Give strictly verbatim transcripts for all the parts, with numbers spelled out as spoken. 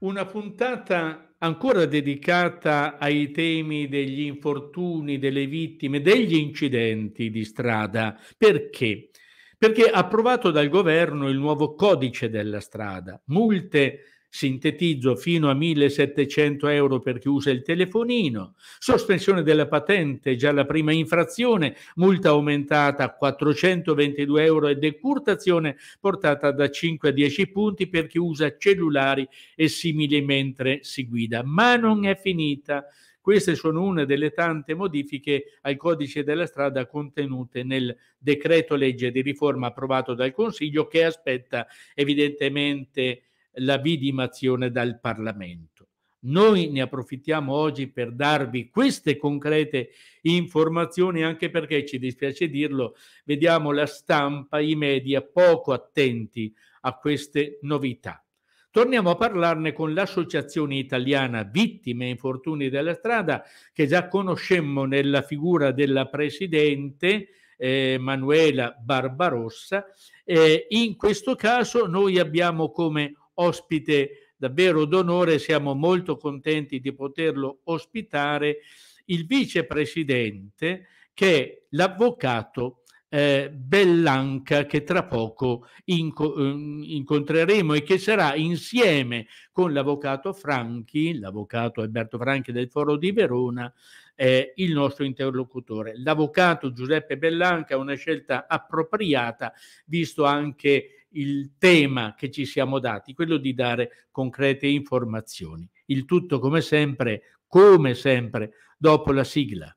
Una puntata ancora dedicata ai temi degli infortuni, delle vittime, degli incidenti di strada. Perché? Perché approvato dal governo il nuovo codice della strada, multe, sintetizzo, fino a millesettecento euro per chi usa il telefonino, sospensione della patente, già la prima infrazione, multa aumentata a quattrocentoventidue euro e decurtazione portata da cinque a dieci punti per chi usa cellulari e simili mentre si guida. Ma non è finita. Queste sono una delle tante modifiche al codice della strada contenute nel decreto legge di riforma approvato dal Consiglio, che aspetta evidentemente la vidimazione dal Parlamento. Noi ne approfittiamo oggi per darvi queste concrete informazioni, anche perché, ci dispiace dirlo, vediamo la stampa, i media poco attenti a queste novità. Torniamo a parlarne con l'Associazione Italiana Vittime e Infortuni della Strada, che già conoscemmo nella figura della presidente eh, Manuela Barbarossa. Eh, in questo caso noi abbiamo come ospite davvero d'onore, siamo molto contenti di poterlo ospitare, il vicepresidente, che è l'avvocato Eh, Bellanca, che tra poco inco- incontreremo e che sarà, insieme con l'avvocato Franchi, l'avvocato Alberto Franchi del Foro di Verona, eh, il nostro interlocutore. L'avvocato Giuseppe Bellanca è una scelta appropriata, visto anche il tema che ci siamo dati, quello di dare concrete informazioni. Il tutto, come sempre, come sempre, dopo la sigla.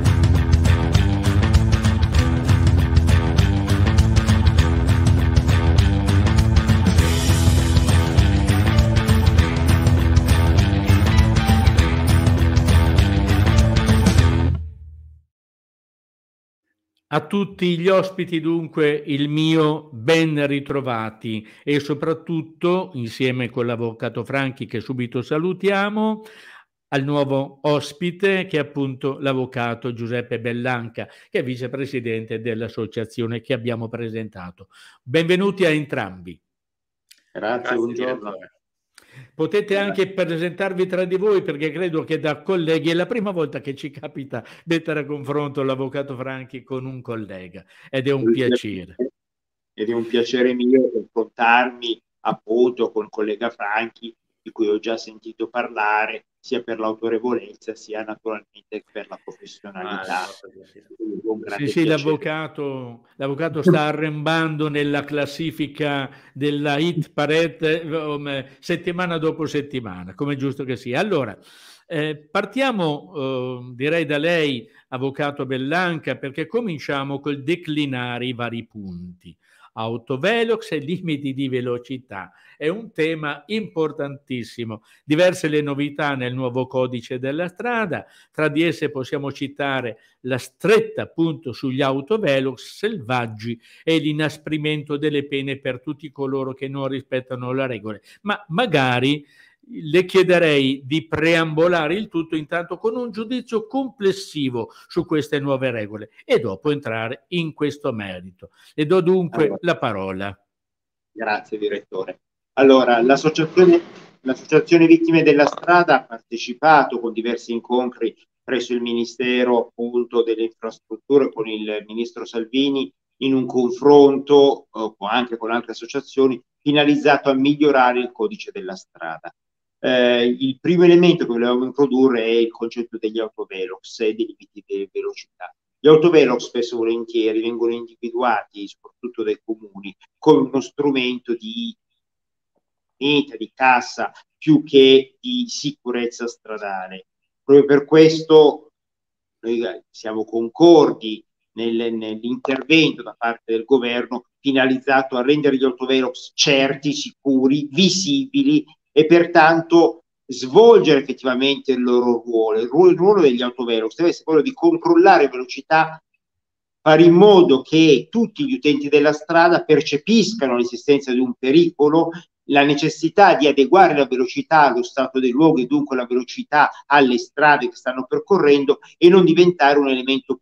A tutti gli ospiti dunque il mio ben ritrovati e soprattutto, insieme con l'avvocato Franchi, che subito salutiamo, al nuovo ospite, che è appunto l'avvocato Giuseppe Bellanca, che è vicepresidente dell'associazione che abbiamo presentato. Benvenuti a entrambi. Grazie, Grazie buongiorno. Potete anche presentarvi tra di voi, perché credo che da colleghi è la prima volta che ci capita mettere a confronto l'avvocato Franchi con un collega, ed è un piacere. Ed è un piacere mio confrontarmi appunto con il collega Franchi, di cui ho già sentito parlare, sia per l'autorevolezza sia naturalmente per la professionalità. Ah, sì, sì, l'avvocato, l'avvocato sta arrembando nella classifica della hit parade um, settimana dopo settimana, come è giusto che sia. Allora, eh, partiamo eh, direi da lei, avvocato Bellanca, perché cominciamo col declinare i vari punti. Autovelox e limiti di velocità. È un tema importantissimo. Diverse le novità nel nuovo codice della strada, tra di esse possiamo citare la stretta appunto sugli autovelox selvaggi e l'inasprimento delle pene per tutti coloro che non rispettano le regole. Ma magari le chiederei di preambolare il tutto intanto con un giudizio complessivo su queste nuove regole e dopo entrare in questo merito. Le do dunque allora la parola. Grazie direttore. Allora, l'associazione, l'associazione Vittime della Strada ha partecipato con diversi incontri presso il Ministero appunto delle Infrastrutture con il Ministro Salvini in un confronto eh, anche con altre associazioni finalizzato a migliorare il codice della strada. Eh, il primo elemento che volevamo introdurre è il concetto degli autovelox e dei limiti di velocità. Gli autovelox spesso e volentieri vengono individuati, soprattutto dai comuni, come uno strumento di meta, di cassa, più che di sicurezza stradale. Proprio per questo noi siamo concordi nel, nell'intervento da parte del governo finalizzato a rendere gli autovelox certi, sicuri, visibili e pertanto svolgere effettivamente il loro ruolo. Il ruolo, il ruolo degli autovelox deve essere quello di controllare velocità, fare in modo che tutti gli utenti della strada percepiscano l'esistenza di un pericolo, la necessità di adeguare la velocità allo stato del luogo e dunque la velocità alle strade che stanno percorrendo e non diventare un elemento punitivo e anche inutile, come spesso e volentieri viene percepito.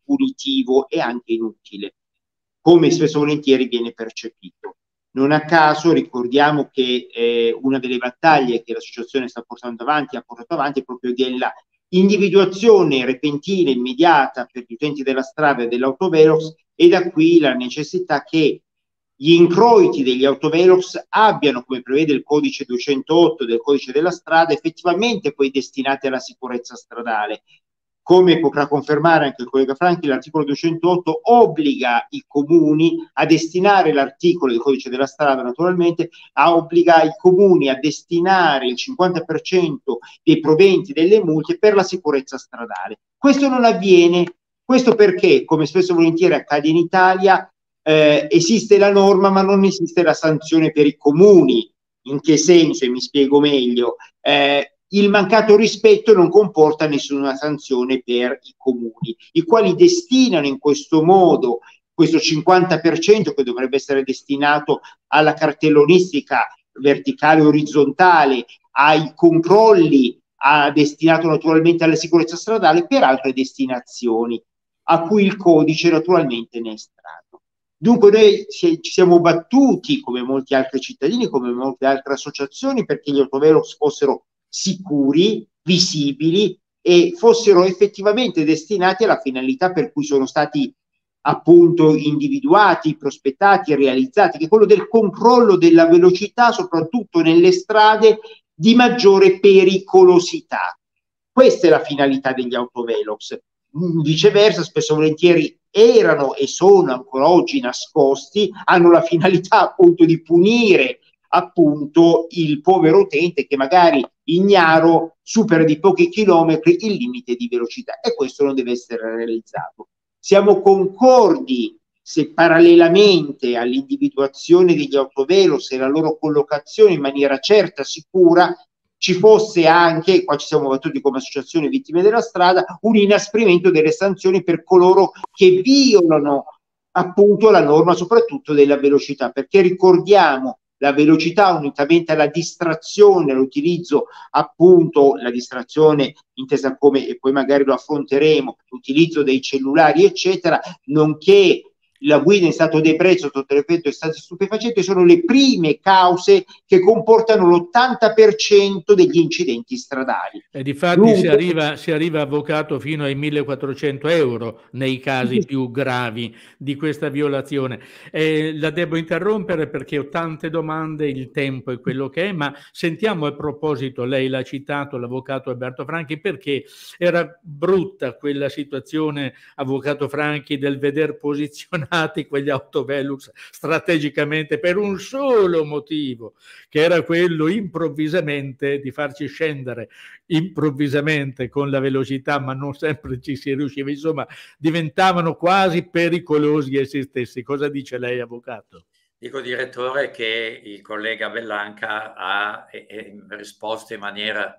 Non a caso ricordiamo che eh, una delle battaglie che l'associazione sta portando avanti, ha portato avanti, è proprio della individuazione repentina, immediata per gli utenti della strada e dell'autovelox, e da qui la necessità che gli introiti degli autovelox abbiano, come prevede il codice duecentootto del codice della strada, effettivamente poi destinati alla sicurezza stradale. Come potrà confermare anche il collega Franchi, l'articolo duecentootto obbliga i comuni a destinare, l'articolo del codice della strada naturalmente, a obbliga i comuni a destinare il cinquanta per cento dei proventi delle multe per la sicurezza stradale. Questo non avviene, questo perché, come spesso e volentieri accade in Italia, eh, esiste la norma ma non esiste la sanzione per i comuni. In che senso? E mi spiego meglio. Eh, il mancato rispetto non comporta nessuna sanzione per i comuni, i quali destinano in questo modo questo cinquanta per cento che dovrebbe essere destinato alla cartellonistica verticale e orizzontale, ai controlli, ha destinato naturalmente alla sicurezza stradale, per altre destinazioni a cui il codice naturalmente ne è estraneo. Dunque noi ci siamo battuti, come molti altri cittadini, come molte altre associazioni, perché gli autovelox fossero sicuri, visibili e fossero effettivamente destinati alla finalità per cui sono stati appunto individuati, prospettati e realizzati, che è quello del controllo della velocità, soprattutto nelle strade di maggiore pericolosità. Questa è la finalità degli autovelox. Viceversa, spesso e volentieri erano e sono ancora oggi nascosti, hanno la finalità appunto di punire appunto il povero utente che magari ignaro supera di pochi chilometri il limite di velocità, e questo non deve essere realizzato. Siamo concordi se parallelamente all'individuazione degli autovelox e la loro collocazione in maniera certa, sicura, ci fosse anche, qua ci siamo battuti come associazione vittime della strada, un inasprimento delle sanzioni per coloro che violano appunto la norma, soprattutto della velocità, perché ricordiamo la velocità unitamente alla distrazione, l'utilizzo appunto, la distrazione intesa come, e poi magari lo affronteremo, l'utilizzo dei cellulari eccetera, nonché la guida in stato di ebbrezza sotto l'effetto di stati stupefacenti, sono le prime cause che comportano l'ottanta per cento degli incidenti stradali. E difatti Dunque, si arriva, si arriva avvocato fino ai millequattrocento euro nei casi più gravi di questa violazione. Eh, la devo interrompere perché ho tante domande, il tempo è quello che è, ma sentiamo a proposito, lei l'ha citato, l'avvocato Alberto Franchi, perché era brutta quella situazione, avvocato Franchi, del veder posizionati quegli autovelox strategicamente per un solo motivo, che era quello improvvisamente di farci scendere improvvisamente con la velocità, ma non sempre ci si riusciva, insomma diventavano quasi pericolosi essi stessi. Cosa dice lei, avvocato? Dico, direttore, che il collega Bellanca ha eh, eh, risposto in maniera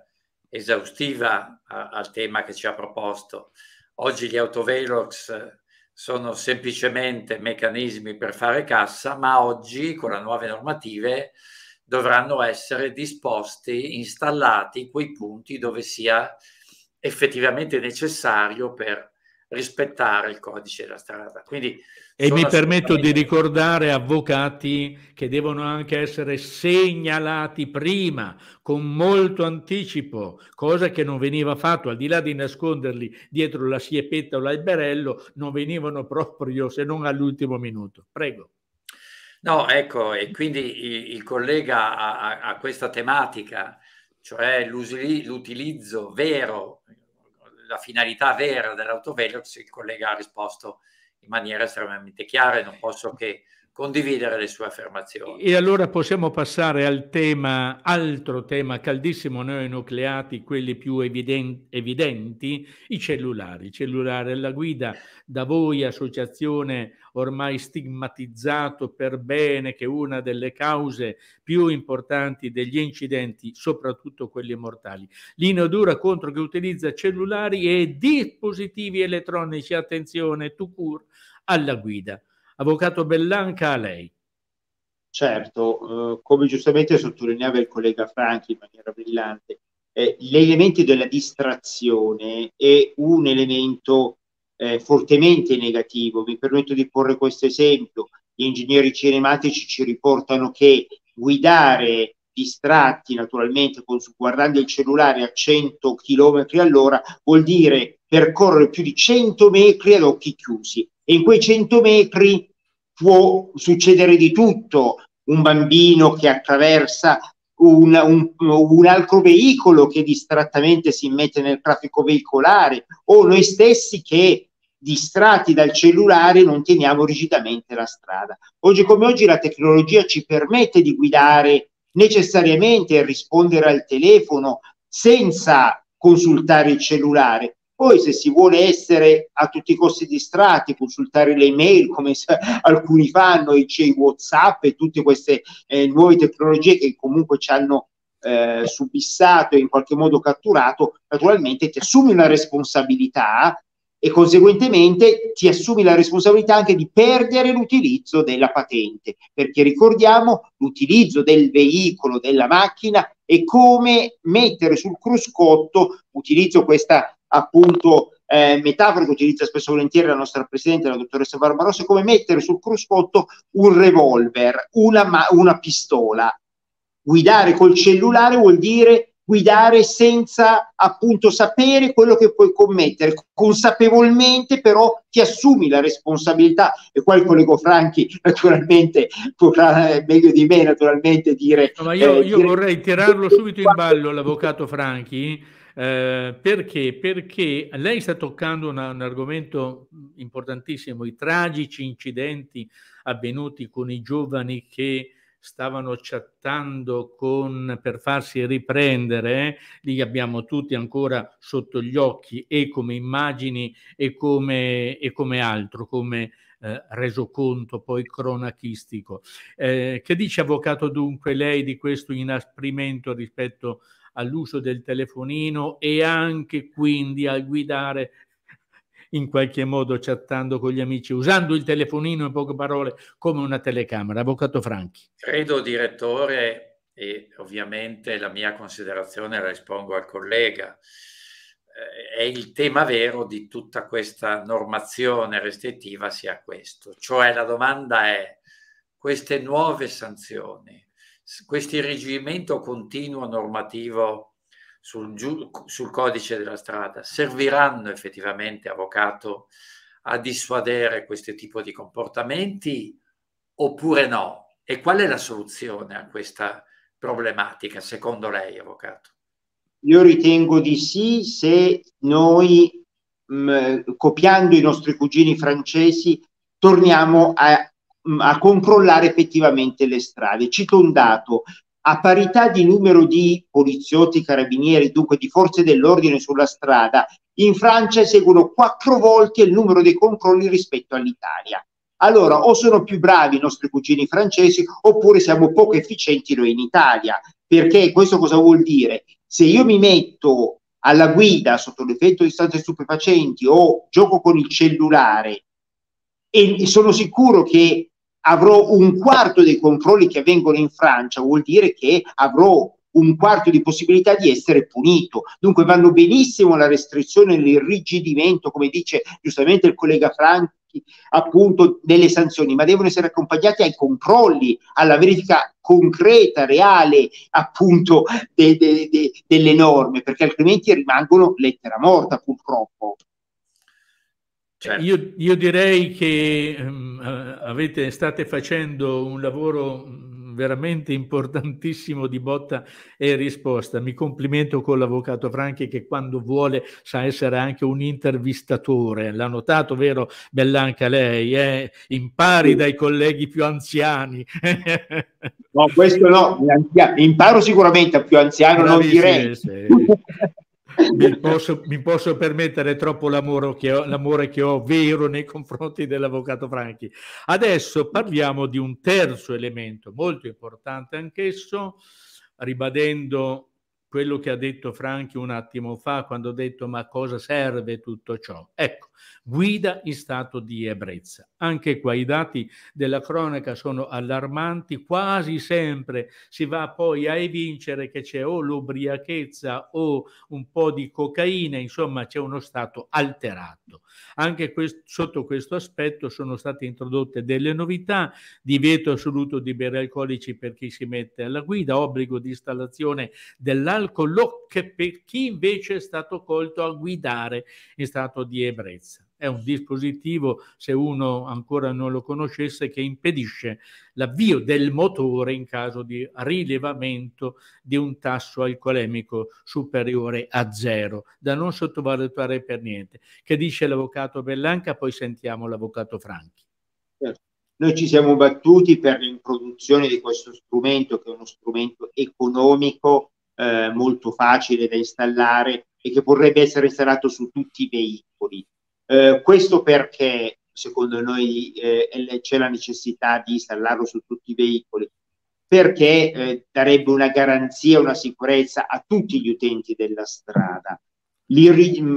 esaustiva a, al tema che ci ha proposto. Oggi gli autovelox sono semplicemente meccanismi per fare cassa, ma oggi con le nuove normative dovranno essere disposti, installati quei punti dove sia effettivamente necessario per rispettare il codice della strada. Quindi e mi permetto di ricordare, avvocati, che devono anche essere segnalati prima, con molto anticipo, cosa che non veniva fatto, al di là di nasconderli dietro la siepetta o l'alberello, non venivano proprio, se non all'ultimo minuto. Prego. No, ecco, e quindi il, il collega a, a questa tematica, cioè l'utilizzo vero, la finalità vera dell'autovelox, il collega ha risposto in maniera estremamente chiara e non posso che condividere le sue affermazioni. E allora possiamo passare al tema, altro tema caldissimo noi nucleati, quelli più evidenti, evidenti i cellulari. I cellulari alla guida, da voi associazione ormai stigmatizzato per bene che una delle cause più importanti degli incidenti, soprattutto quelli mortali. Linea dura contro chi utilizza cellulari e dispositivi elettronici, attenzione, tout court, alla guida. Avvocato Bellanca, a lei. Certo, eh, come giustamente sottolineava il collega Franchi in maniera brillante, eh, l'elemento della distrazione è un elemento eh, fortemente negativo. Mi permetto di porre questo esempio. gli ingegneri cinematici ci riportano che guidare distratti naturalmente con, guardando il cellulare a cento chilometri all'ora vuol dire percorrere più di cento metri ad occhi chiusi, e in quei cento metri può succedere di tutto: un bambino che attraversa un, un, un altro veicolo che distrattamente si immette nel traffico veicolare, o noi stessi che distratti dal cellulare non teniamo rigidamente la strada. Oggi come oggi la tecnologia ci permette di guidare necessariamente e rispondere al telefono senza consultare il cellulare. Poi se si vuole essere a tutti i costi distratti, consultare le email come alcuni fanno, i WhatsApp e tutte queste eh, nuove tecnologie che comunque ci hanno eh, subissato e in qualche modo catturato, naturalmente ti assumi una responsabilità e conseguentemente ti assumi la responsabilità anche di perdere l'utilizzo della patente, perché ricordiamo l'utilizzo del veicolo, della macchina, è come mettere sul cruscotto, utilizzo questa appunto eh, metafora che utilizza spesso e volentieri la nostra presidente, la dottoressa Barbarossa, è come mettere sul cruscotto un revolver, una, una pistola. Guidare col cellulare vuol dire guidare senza appunto sapere quello che puoi commettere, consapevolmente però ti assumi la responsabilità. E qua il collega Franchi naturalmente potrà meglio di me naturalmente dire no, ma io, eh, io dire... vorrei tirarlo subito in ballo l'avvocato Franchi eh, perché? Perché lei sta toccando una, un argomento importantissimo, i tragici incidenti avvenuti con i giovani che stavano chattando con, per farsi riprendere, eh? Li abbiamo tutti ancora sotto gli occhi, e come immagini e come, e come altro, come eh, resoconto poi cronachistico. Eh, che dice, avvocato, dunque lei di questo inasprimento rispetto all'uso del telefonino e anche quindi al guidare in qualche modo chattando con gli amici, usando il telefonino in poche parole come una telecamera? Avvocato Franchi. Credo, direttore, e ovviamente la mia considerazione la espongo al collega, eh, è il tema vero di tutta questa normazione restrittiva sia questo, cioè la domanda è: queste nuove sanzioni, questo irrigidimento continuo normativo sul, sul codice della strada serviranno effettivamente, avvocato, a dissuadere questo tipo di comportamenti oppure no? E qual è la soluzione a questa problematica secondo lei, avvocato? Io ritengo di sì, se noi mh, copiando i nostri cugini francesi torniamo a, mh, a controllare effettivamente le strade. Cito un dato: a parità di numero di poliziotti, carabinieri, dunque di forze dell'ordine sulla strada, in Francia eseguono quattro volte il numero dei controlli rispetto all'Italia. Allora, o sono più bravi i nostri cugini francesi, oppure siamo poco efficienti noi in Italia. Perché questo cosa vuol dire? Se io mi metto alla guida sotto l'effetto di sostanze stupefacenti o gioco con il cellulare e sono sicuro che avrò un quarto dei controlli che avvengono in Francia, vuol dire che avrò un quarto di possibilità di essere punito. Dunque vanno benissimo la restrizione e l'irrigidimento, come dice giustamente il collega Franchi, appunto delle sanzioni, ma devono essere accompagnati ai controlli, alla verifica concreta, reale, appunto de, de, de, delle norme, perché altrimenti rimangono lettera morta, purtroppo. Certo. Io, io direi che um, avete, state facendo un lavoro veramente importantissimo di botta e risposta. Mi complimento con l'avvocato Franchi, che quando vuole sa essere anche un intervistatore. L'ha notato, vero Bellanca, lei? Eh? Impari dai colleghi più anziani. No, questo no, imparo sicuramente a più anziano, bravissimo, non direi. Sì. Mi posso, mi posso permettere troppo l'amore che ho, l'amore che ho vero nei confronti dell'avvocato Franchi. Adesso parliamo di un terzo elemento molto importante anch'esso, ribadendo quello che ha detto Franchi un attimo fa quando ha detto ma cosa serve tutto ciò? Ecco, guida in stato di ebbrezza. Anche qua i dati della cronaca sono allarmanti, quasi sempre si va poi a evincere che c'è o l'ubriachezza o un po' di cocaina, insomma c'è uno stato alterato. Anche quest- sotto questo aspetto sono state introdotte delle novità: divieto assoluto di bere alcolici per chi si mette alla guida, obbligo di installazione dell'alcol per chi invece è stato colto a guidare in stato di ebbrezza. È un dispositivo, se uno ancora non lo conoscesse, che impedisce l'avvio del motore in caso di rilevamento di un tasso alcolemico superiore a zero, da non sottovalutare per niente. Che dice l'avvocato Bellanca? Poi sentiamo l'avvocato Franchi. Noi ci siamo battuti per l'introduzione di questo strumento, che è uno strumento economico, eh, molto facile da installare e che potrebbe essere installato su tutti i veicoli. Eh, questo perché secondo noi eh, c'è la necessità di installarlo su tutti i veicoli, perché eh, darebbe una garanzia, una sicurezza a tutti gli utenti della strada. Gli,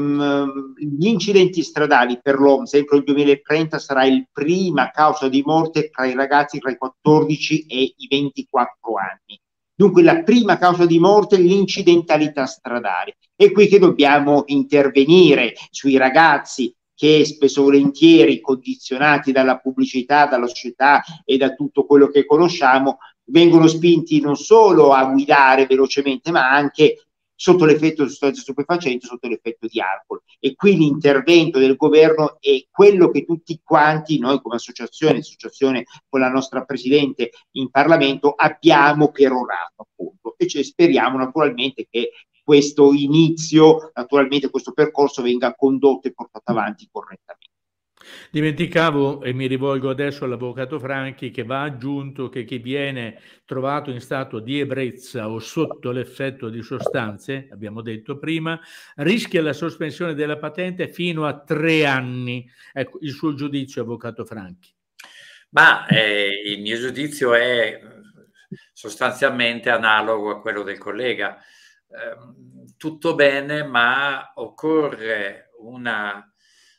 gli incidenti stradali per l'O M S entro il duemilatrenta sarà il prima causa di morte tra i ragazzi tra i quattordici e i ventiquattro anni. Dunque la prima causa di morte è l'incidentalità stradale. È qui che dobbiamo intervenire sui ragazzi che spesso volentieri, condizionati dalla pubblicità, dalla società e da tutto quello che conosciamo, vengono spinti non solo a guidare velocemente, ma anche sotto l'effetto di sostanze stupefacenti, sotto l'effetto di alcol. E qui l'intervento del governo è quello che tutti quanti, noi come associazione, associazione con la nostra Presidente in Parlamento, abbiamo perorato, appunto, e cioè speriamo naturalmente che questo inizio, naturalmente questo percorso venga condotto e portato avanti correttamente. Dimenticavo, e mi rivolgo adesso all'avvocato Franchi, che va aggiunto che chi viene trovato in stato di ebbrezza o sotto l'effetto di sostanze, abbiamo detto prima, rischia la sospensione della patente fino a tre anni. Ecco, il suo giudizio, avvocato Franchi. Ma eh, il mio giudizio è sostanzialmente analogo a quello del collega. Eh, tutto bene, ma occorre una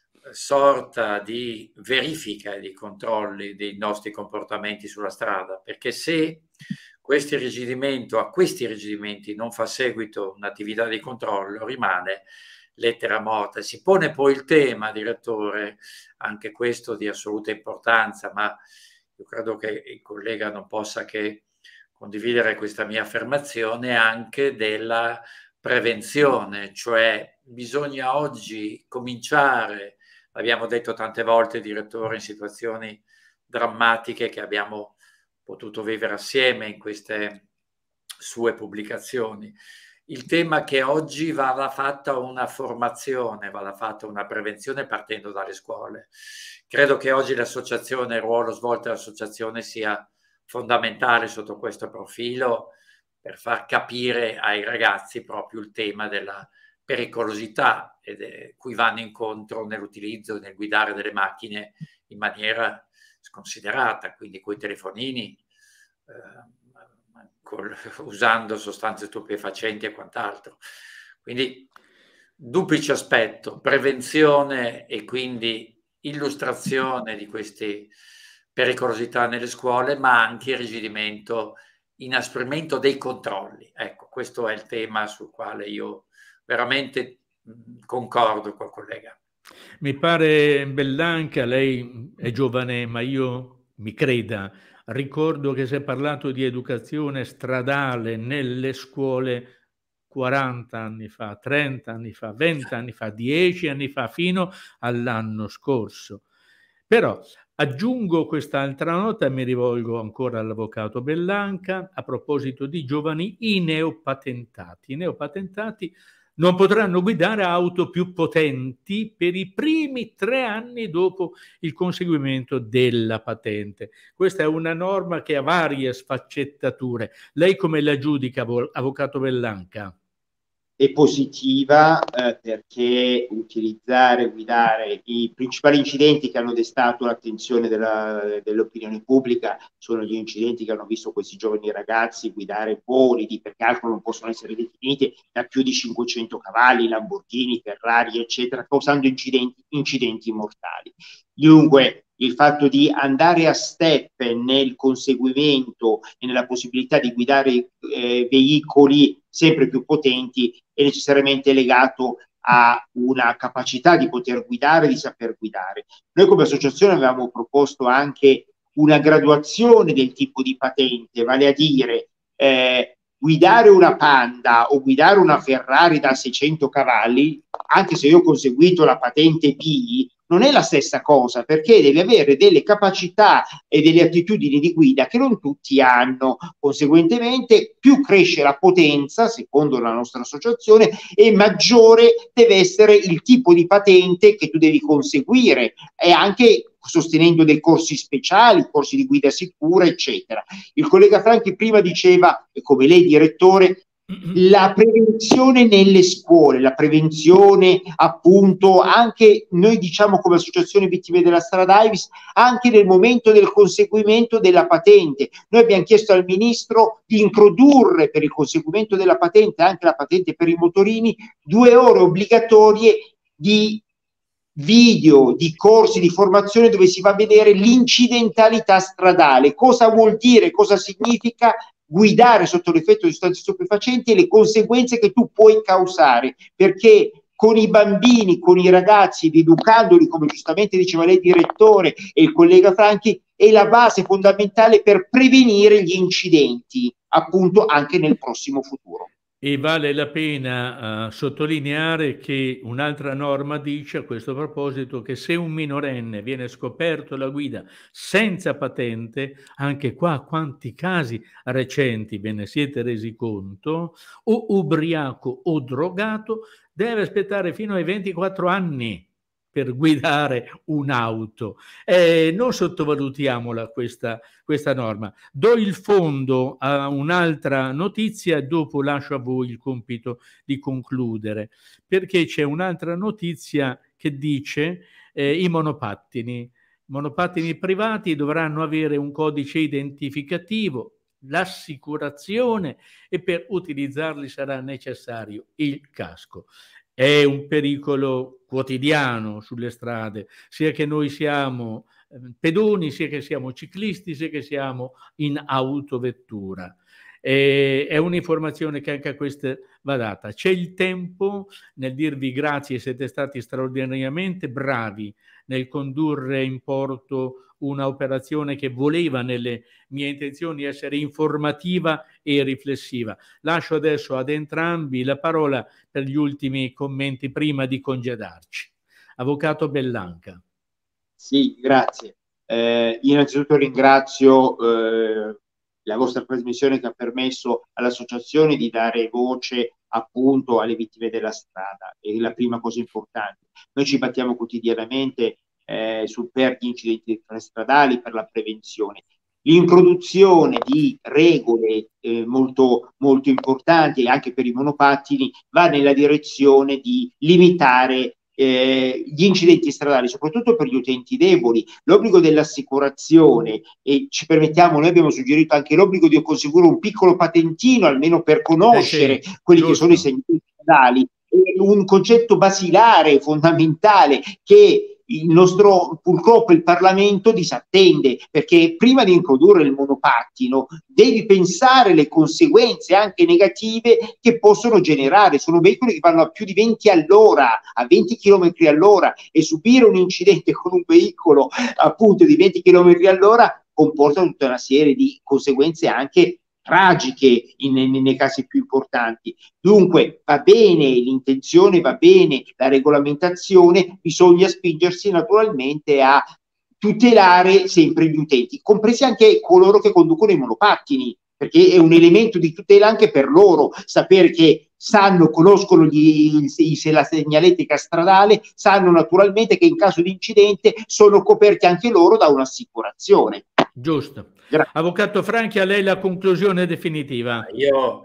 sorta di verifica e di controlli dei nostri comportamenti sulla strada, perché se questi rigidimento, a questi rigidimenti non fa seguito un'attività di controllo, rimane lettera morta. Si pone poi il tema, direttore, anche questo di assoluta importanza, ma io credo che il collega non possa che condividere questa mia affermazione, anche della prevenzione, cioè bisogna oggi cominciare, l'abbiamo detto tante volte, direttore, in situazioni drammatiche che abbiamo potuto vivere assieme in queste sue pubblicazioni. Il tema che oggi va fatta una formazione, va fatta una prevenzione partendo dalle scuole. Credo che oggi l'associazione, il ruolo svolto dall'associazione sia fondamentale sotto questo profilo, per far capire ai ragazzi proprio il tema della pericolosità ed è, cui vanno incontro nell'utilizzo e nel guidare delle macchine in maniera sconsiderata, quindi coi telefonini, eh, col, usando sostanze stupefacenti e quant'altro. Quindi duplice aspetto, prevenzione e quindi illustrazione di queste pericolosità nelle scuole, ma anche irrigidimento, inasprimento dei controlli. Ecco, questo è il tema sul quale io veramente mh, concordo col collega. Mi pare Bellanca, lei è giovane, ma io mi creda, ricordo che si è parlato di educazione stradale nelle scuole quaranta anni fa, trenta anni fa, venti anni fa, dieci anni fa, fino all'anno scorso. Però aggiungo quest'altra nota e mi rivolgo ancora all'avvocato Bellanca a proposito di giovani, i neopatentati. I neopatentati non potranno guidare auto più potenti per i primi tre anni dopo il conseguimento della patente. Questa è una norma che ha varie sfaccettature. Lei come la giudica, avvocato Bellanca? è positiva eh, perché utilizzare, guidare i principali incidenti che hanno destato l'attenzione della, dell'opinione pubblica sono gli incidenti che hanno visto questi giovani ragazzi guidare bolidi, perché altro non possono essere definiti, da più di cinquecento cavalli, Lamborghini, Ferrari, eccetera, causando incidenti, incidenti mortali. Dunque, il fatto di andare a step nel conseguimento e nella possibilità di guidare eh, veicoli sempre più potenti è necessariamente legato a una capacità di poter guidare, di saper guidare. Noi come associazione avevamo proposto anche una graduazione del tipo di patente, vale a dire eh, guidare una Panda o guidare una Ferrari da seicento cavalli, anche se io ho conseguito la patente B, non è la stessa cosa, perché devi avere delle capacità e delle attitudini di guida che non tutti hanno. Conseguentemente, più cresce la potenza, secondo la nostra associazione, e maggiore deve essere il tipo di patente che tu devi conseguire, e anche sostenendo dei corsi speciali, corsi di guida sicura, eccetera. Il collega Franchi prima diceva, e come lei direttore, la prevenzione nelle scuole, la prevenzione appunto anche noi diciamo come associazione vittime della strada A I V S, anche nel momento del conseguimento della patente. Noi abbiamo chiesto al ministro di introdurre per il conseguimento della patente, anche la patente per i motorini, due ore obbligatorie di video, di corsi di formazione dove si va a vedere l'incidentalità stradale, cosa vuol dire, cosa significa guidare sotto l'effetto di sostanze stupefacenti e le conseguenze che tu puoi causare, perché con i bambini, con i ragazzi, educandoli, come giustamente diceva lei direttore e il collega Franchi, è la base fondamentale per prevenire gli incidenti, appunto anche nel prossimo futuro. E vale la pena uh, sottolineare che un'altra norma dice a questo proposito che se un minorenne viene scoperto alla guida senza patente, anche qua quanti casi recenti ve ne siete resi conto, o ubriaco o drogato, deve aspettare fino ai ventiquattro anni per guidare un'auto. Eh, non sottovalutiamola questa, questa norma. Do il fondo a un'altra notizia, dopo lascio a voi il compito di concludere, perché c'è un'altra notizia che dice eh, i monopattini. I monopattini privati dovranno avere un codice identificativo, l'assicurazione e per utilizzarli sarà necessario il casco. È un pericolo quotidiano sulle strade, sia che noi siamo pedoni, sia che siamo ciclisti, sia che siamo in autovettura. E è un'informazione che anche a questa va data. C'è il tempo nel dirvi grazie, siete stati straordinariamente bravi nel condurre in porto una operazione che voleva nelle mie intenzioni essere informativa e riflessiva. Lascio adesso ad entrambi la parola per gli ultimi commenti prima di congedarci. Avvocato Bellanca. Sì, grazie. Eh, innanzitutto ringrazio eh, la vostra trasmissione che ha permesso all'associazione di dare voce appunto alle vittime della strada. È la prima cosa importante. Noi ci battiamo quotidianamente eh, su per gli incidenti stradali, per la prevenzione. L'introduzione di regole eh, molto, molto importanti anche per i monopattini va nella direzione di limitare Eh, gli incidenti stradali, soprattutto per gli utenti deboli. L'obbligo dell'assicurazione, e ci permettiamo, noi abbiamo suggerito anche l'obbligo di conseguire un piccolo patentino almeno per conoscere eh sì, quelli giusto. Che sono i segnali stradali, è un concetto basilare, fondamentale, che il nostro, purtroppo il Parlamento disattende, perché prima di introdurre il monopattino devi pensare alle conseguenze anche negative che possono generare. Sono veicoli che vanno a più di venti all'ora, a venti chilometri all'ora, e subire un incidente con un veicolo appunto di venti chilometri all'ora comporta tutta una serie di conseguenze anche tragiche in, in, nei casi più importanti. Dunque va bene l'intenzione, va bene la regolamentazione, bisogna spingersi naturalmente a tutelare sempre gli utenti, compresi anche coloro che conducono i monopattini, perché è un elemento di tutela anche per loro, sapere che sanno, conoscono gli, gli, la segnaletica stradale, sanno naturalmente che in caso di incidente sono coperti anche loro da un'assicurazione. Giusto. Grazie. Avvocato Franchi, a lei la conclusione definitiva. Io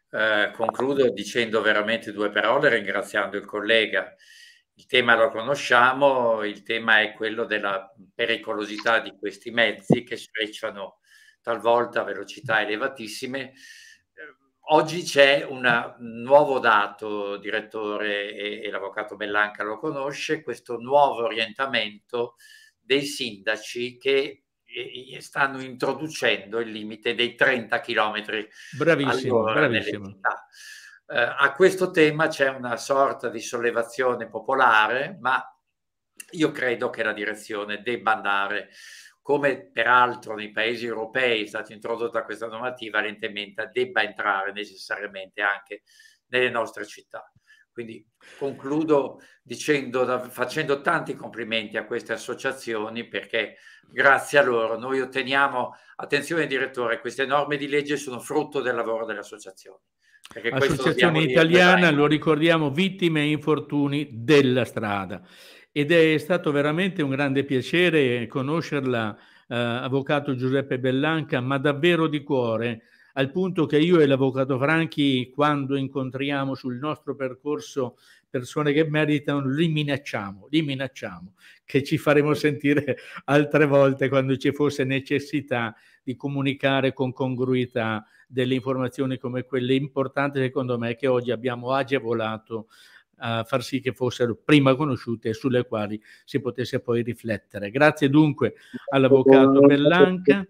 eh, concludo dicendo veramente due parole, ringraziando il collega. Il tema lo conosciamo, il tema è quello della pericolosità di questi mezzi che sprecciano talvolta a velocità elevatissime. Oggi c'è un nuovo dato, direttore, e, e l'avvocato Bellanca lo conosce, questo nuovo orientamento dei sindaci che eh, stanno introducendo il limite dei trenta chilometri all'ora nelle città. Eh, a questo tema c'è una sorta di sollevazione popolare, ma io credo che la direzione debba andare, come peraltro nei paesi europei è stata introdotta questa normativa, lentamente debba entrare necessariamente anche nelle nostre città. Quindi concludo dicendo, facendo tanti complimenti a queste associazioni, perché grazie a loro noi otteniamo, attenzione direttore, queste norme di legge sono frutto del lavoro delle associazioni. Associazione Italiana, lo ricordiamo, vittime e infortuni della strada. Ed è stato veramente un grande piacere conoscerla, eh, avvocato Giuseppe Bellanca, ma davvero di cuore, al punto che io e l'avvocato Franchi, quando incontriamo sul nostro percorso persone che meritano, li minacciamo, li minacciamo, che ci faremo sentire altre volte quando ci fosse necessità di comunicare con congruità delle informazioni come quelle importanti, secondo me, che oggi abbiamo agevolato a far sì che fossero prima conosciute e sulle quali si potesse poi riflettere. Grazie dunque all'avvocato Bellanca.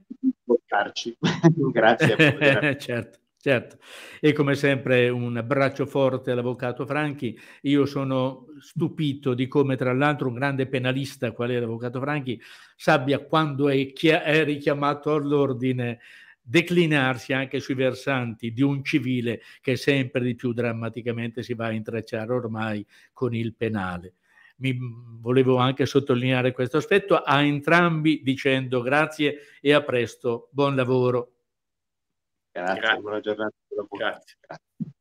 Grazie. Certo, certo. E come sempre un abbraccio forte all'avvocato Franchi. Io sono stupito di come, tra l'altro, un grande penalista qual è l'avvocato Franchi sappia, quando è, è richiamato all'ordine, declinarsi anche sui versanti di un civile che sempre di più drammaticamente si va a intrecciare ormai con il penale. Mi volevo anche sottolineare questo aspetto a entrambi, dicendo grazie e a presto, buon lavoro. Grazie, Grazie. buona giornata. Grazie.